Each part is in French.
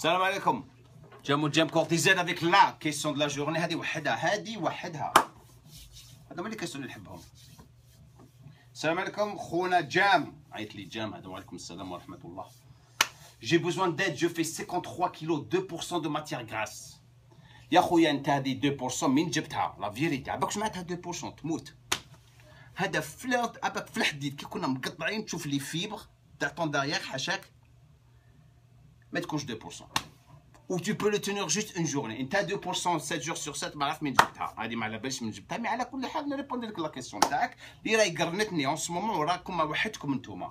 Salam alaikum. Jam Cortisone avec la question de la journée. هذه وحدها. هذا اللي كيسون اللي نحبهم. السلام عليكم خونا جام. عيط لي جام هذا وعليكم السلام ورحمة الله. J'ai besoin d'aide, je fais 53 kilos, 2% de matière grasse. يا خويا انت هذه 2% من جبتها؟ لا فيريتي عباك معناتها 2% تموت. هذا فلوت عباك في الحديد كي كنا مقطعين تشوف لي فيبر تاع طون داريير حاشاك ما تكونش 2%. Ou tu peux le tenir juste une journée. انت 2% 7 jours sur 7 ما عرفت من جبتها. هذه ما على باليش من جبتها مي على كل حال نريبوندي لك لا كيسيون تاعك اللي راهي قرنتني اون سو مومون وراكم وحدكم انتوما.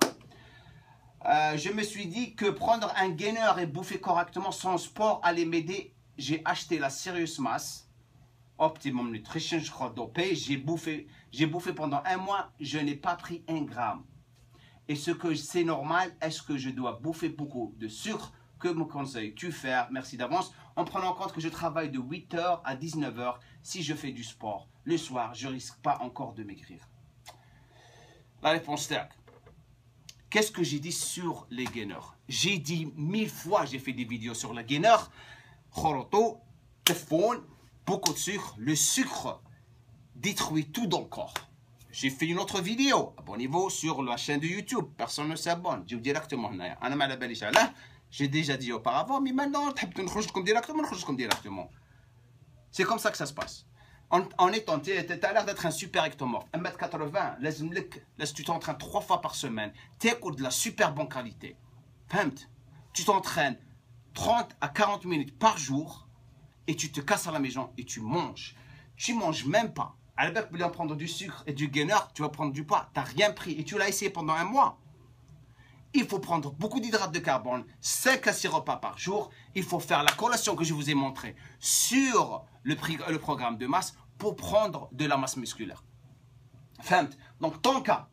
Je me suis dit que prendre un gainer et bouffer correctement sans sport allait m'aider. J'ai acheté la Serious Mass Optimum Nutrition, je crois dopé. J'ai bouffé pendant un mois, je n'ai pas pris 1 gramme. Est-ce que c'est normal? Est-ce que je dois bouffer beaucoup de sucre? Que me conseilles-tu faire? Merci d'avance. En prenant en compte que je travaille de 8h à 19h, si je fais du sport le soir, je risque pas encore de maigrir. La réponse est: qu'est-ce que j'ai dit sur les gainers? J'ai dit 1000 fois, j'ai fait des vidéos sur les gainers. Khoroto, téléphone, beaucoup de sucre. Le sucre détruit tout dans le corps. J'ai fait une autre vidéo. Abonnez-vous sur la chaîne de YouTube. Personne ne s'abonne. Je dis directement. J'ai déjà dit auparavant, mais maintenant, directement. C'est comme ça que ça se passe. En étant, tu as l'air d'être un super ectomorphe. 1m80, laisse tu t'entraînes 3 fois par semaine. Tu écoutes de la super bonne qualité. Tu t'entraînes 30 à 40 minutes par jour et tu te casses à la maison et tu manges. Tu manges même pas. À la base, pour prendre du sucre et du gainer, tu vas prendre du poids. Tu n'as rien pris et tu l'as essayé pendant un mois. Il faut prendre beaucoup d'hydrates de carbone, 5 à 6 repas par jour. Il faut faire la collation que je vous ai montrée sur le programme de masse pour prendre de la masse musculaire. Donc, ton cas,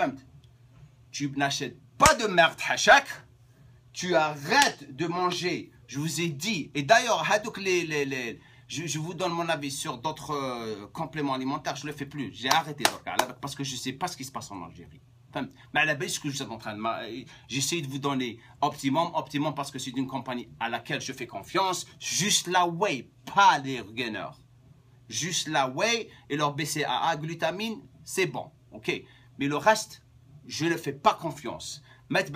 tu n'achètes pas de merde hachak, tu arrêtes de manger. Je vous ai dit, et d'ailleurs, je vous donne mon avis sur d'autres compléments alimentaires, je ne le fais plus. J'ai arrêté parce que je ne sais pas ce qui se passe en Algérie. Mais à la base, ce que je suis en train de j'essaie de vous donner Optimum parce que c'est une compagnie à laquelle je fais confiance. Juste la whey, pas les gainers. Juste la whey et leur BCAA, glutamine, c'est bon. Ok. Mais le reste, je ne fais pas confiance. Mettre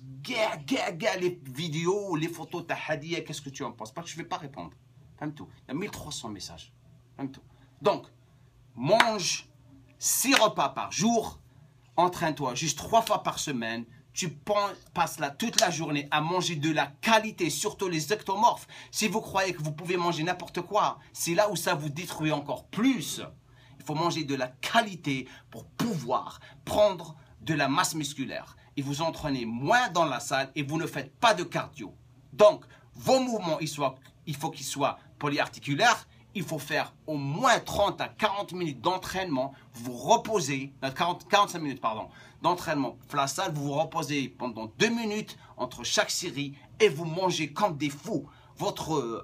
les vidéos, les photos, ta hadia, qu'est-ce que tu en penses? Parce que je ne vais pas répondre. Il y a 1300 messages. Donc, mange 6 repas par jour. Entraîne-toi juste 3 fois par semaine. Tu passes là toute la journée à manger de la qualité, surtout les ectomorphes. Si vous croyez que vous pouvez manger n'importe quoi, c'est là où ça vous détruit encore plus. Il faut manger de la qualité pour pouvoir prendre de la masse musculaire. Et vous entraînez moins dans la salle et vous ne faites pas de cardio. Donc, vos mouvements, il faut qu'ils soient polyarticulaires. Il faut faire au moins 30 à 40 minutes d'entraînement. Vous reposez, 45 minutes pardon, d'entraînement. La salle, vous vous reposez pendant 2 minutes entre chaque série et vous mangez comme des fous. Votre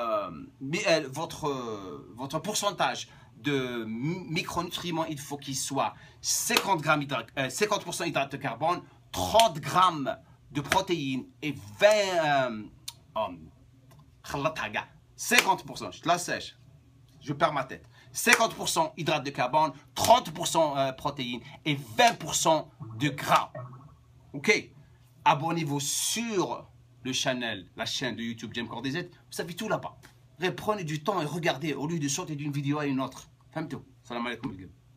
pourcentage de micronutriments, il faut qu'il soit 50% hydrate de carbone, 30 grammes de protéines et 50%, je te la sèche, je perds ma tête. 50% hydrate de carbone, 30% protéines et 20% de gras. Ok? Abonnez-vous sur la chaîne de YouTube Jam Cortisone. Vous savez tout là-bas. Prenez du temps et regardez au lieu de sauter d'une vidéo à une autre. Femme tout. Salam alaikum.